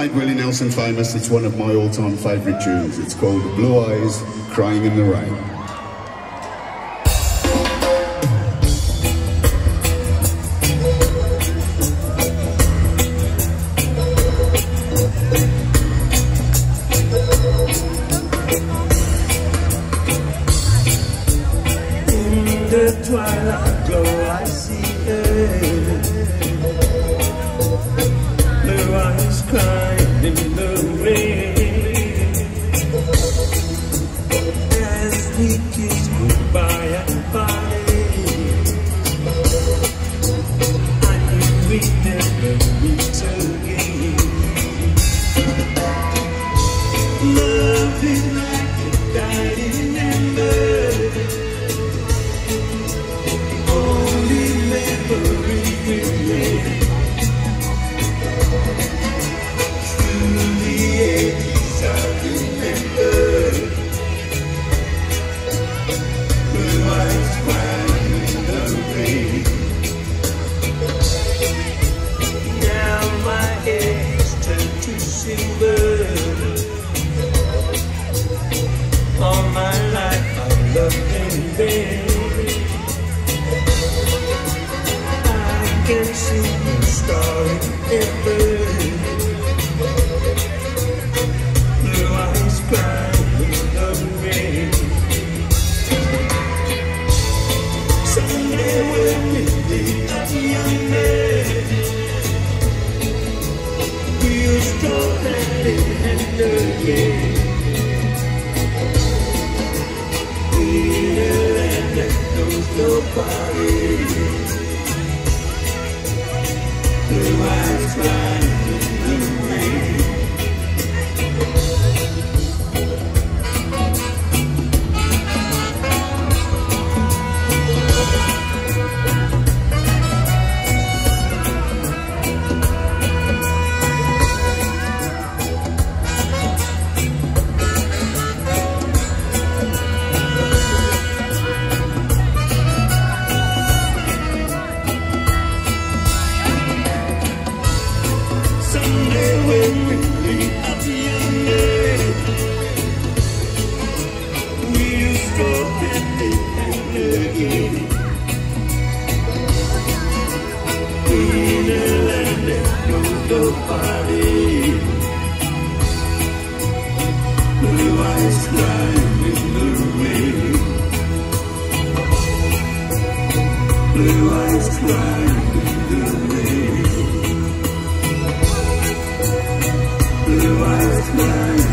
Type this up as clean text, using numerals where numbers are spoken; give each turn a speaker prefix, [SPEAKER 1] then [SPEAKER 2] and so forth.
[SPEAKER 1] made Willie Nelson famous. It's one of my all-time favourite tunes. It's called Blue Eyes Crying in the Rain.
[SPEAKER 2] In the twilight glow I see her, blue eyes crying in the rain, as we kiss goodbye and parting. I knew we'd never meet again. Love is like a dying ember, only memory remains. Through the ages I remember, blue eyes crying in the rain. Now my hair's turned to silver. All my life I've loved in vain. I can see you starry heaven, blue eyes crying in the rain. Someday when we meet up yonder, we'll stroll hand in hand again. In a land that knows nobody, blue eyes crying in the rain. Someday when we meet up yonder, we'll stroll hand in hand again. In a land that knows nobody, blue eyes crying in the rain. Blue eyes crying in the rain. Blue eyes crying.